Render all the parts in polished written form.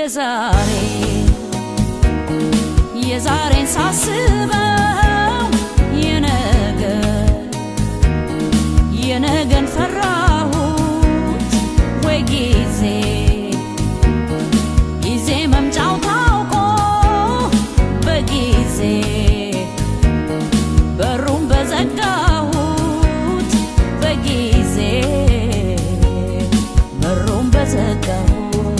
የዛሬን ሳስበው የነገን ፈራሁት ወይ ጊዜ መምጫው ታውቆ በጊዜ በሩን በዘጋሁት በጊዜ በሩን በዘጋሁት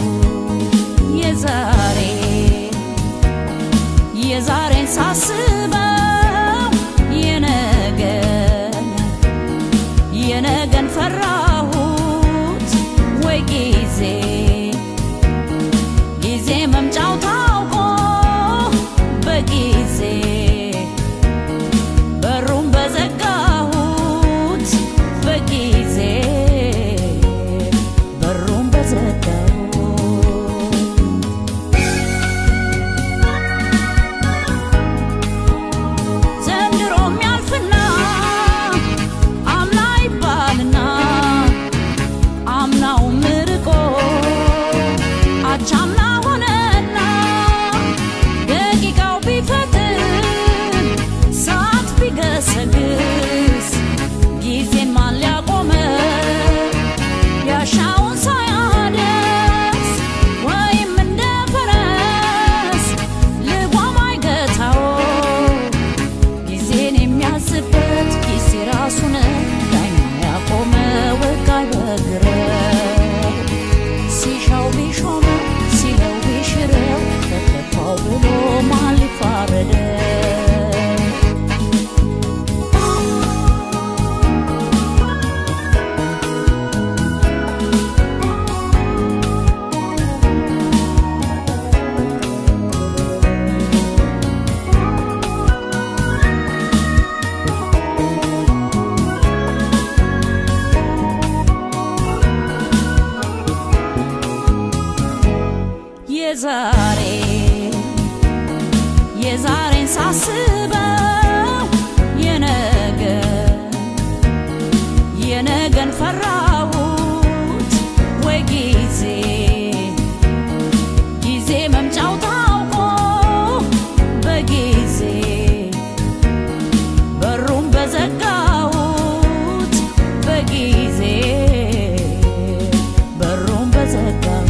የዛሬን ሳስበው የነገን ፈራሁት ወይ ጊዜ መምጫው ታውቆ በጊዜ በሩን በዘጋሁት በጊዜ በሩን በዘጋሁት ዘንድሮም ያልፍና አምና ይባልና አምናው ምርቆ አቻምና ገሰግስ ጊዜን ማን ሊያቆመ ያሻውን ሳያደርስ ወይም እንደ ፈረስ ልጓም አይገታው ጊዜን የሚያዝበት ጊዜ ራሱን ዳኛ ያቆመ ወጋይ በግረው ሲሻው ቢሾመ ሲለው ቢሽረው ተከፋው ብሎ ማን ሊፋረደው የዛሬን ሳስበው የነገን ፈራሁት ወይ ጊዜ መምጫው ታውቆ በጊዜ በሩን በዘጋሁት በጊዜ በሩን በዘጋሁት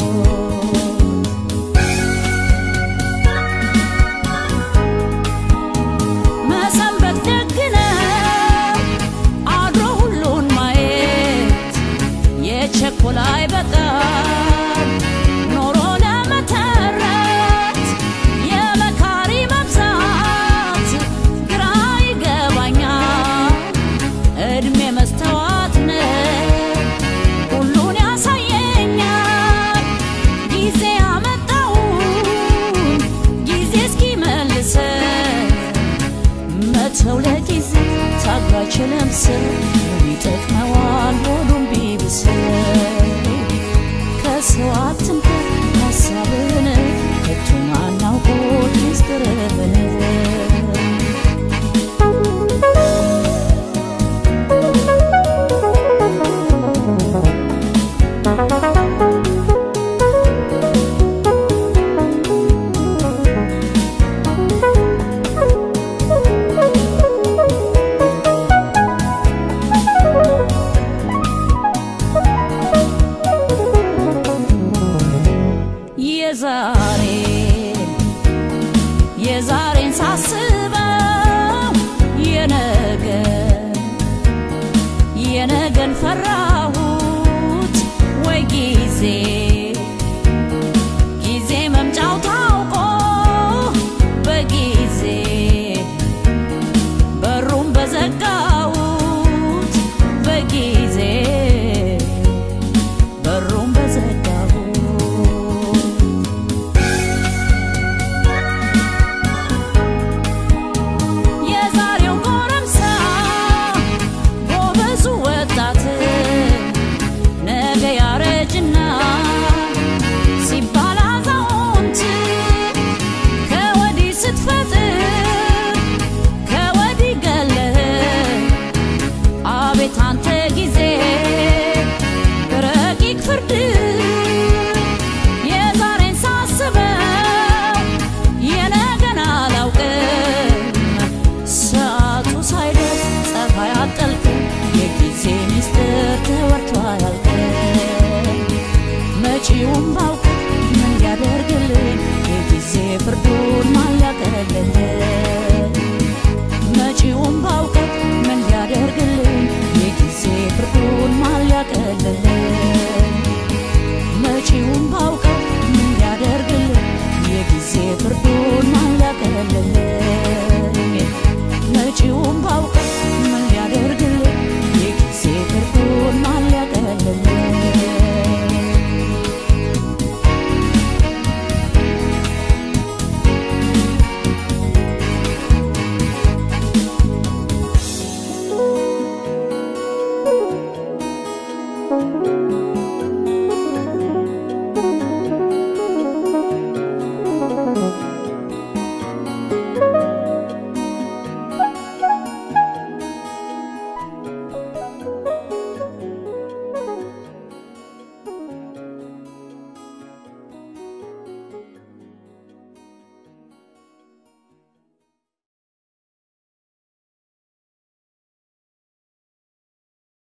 ቸኮላይ በቃል ኖሮ ለመተረት የመካሪ መብዛት ግራ ይገባኛል እድሜ መስተዋት ነው ሁሉን ያሳየኛል ጊዜ ያመጣውን ጊዜ እስኪመልሰን መተው ለጊዜ ታጋችንም ስር ይጠቅመዋል ሁሉም ከሰው አትንኩ ሀሳብህን ከቶ ማናውቆት ምስጢርህን የዛሬን ሳስበው የነገን ፈራሁት ወይ ጊዜ መምጫው ታውቆ በጊዜ በሩን በዘጋሁት በጊዜ በሩን በዘጋሁት የዛሬን ከቶ አያልቅም መጪውን ባውቅ ምን ያደርግልኝ የጊዜ ፍርዱን ማን ያቀልልኝ መጪውን ባውቅ